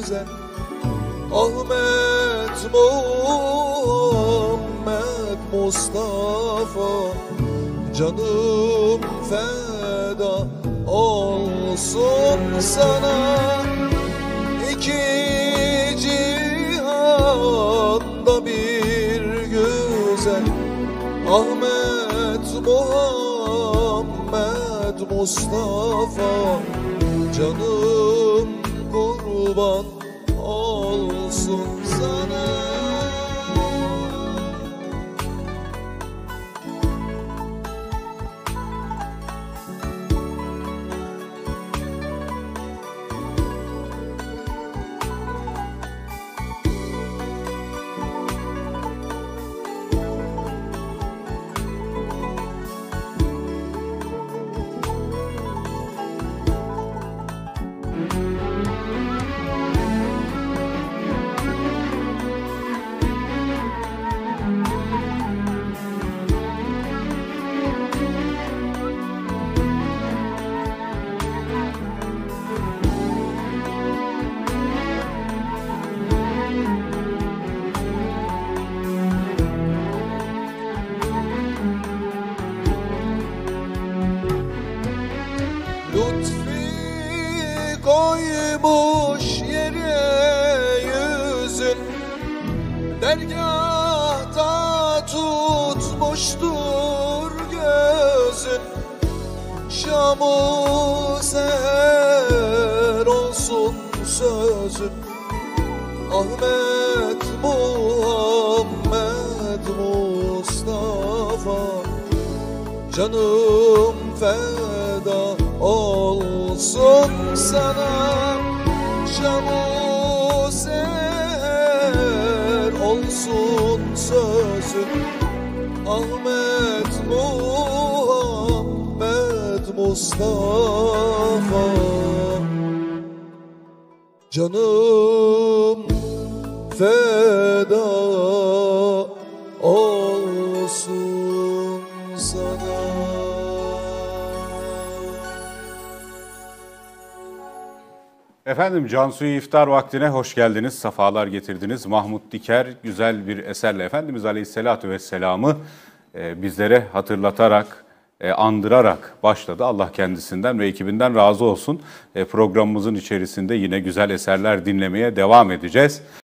güzel. Ahmet Muhammed Mustafa, canım feda olsun sana. İki cihanda bir güzel. Ahmet Muhammed Mustafa, canım kurban olsun sana. Lütfi koymuş yere yüzün, dergâhta tutmuştur gözün. Şam-ı seher olsun sözün. Ahmet Muhammed Mustafa, canım feda olsun sana. Şam-ı seher olsun sözün. Ahmet Muhammed Mustafa, canım feda olsun sana. Efendim, Cansu'yu iftar vaktine hoş geldiniz, sefalar getirdiniz. Mahmut Diker güzel bir eserle Efendimiz Aleyhisselatü Vesselam'ı bizlere hatırlatarak, andırarak başladı. Allah kendisinden ve ekibinden razı olsun. Programımızın içerisinde yine güzel eserler dinlemeye devam edeceğiz.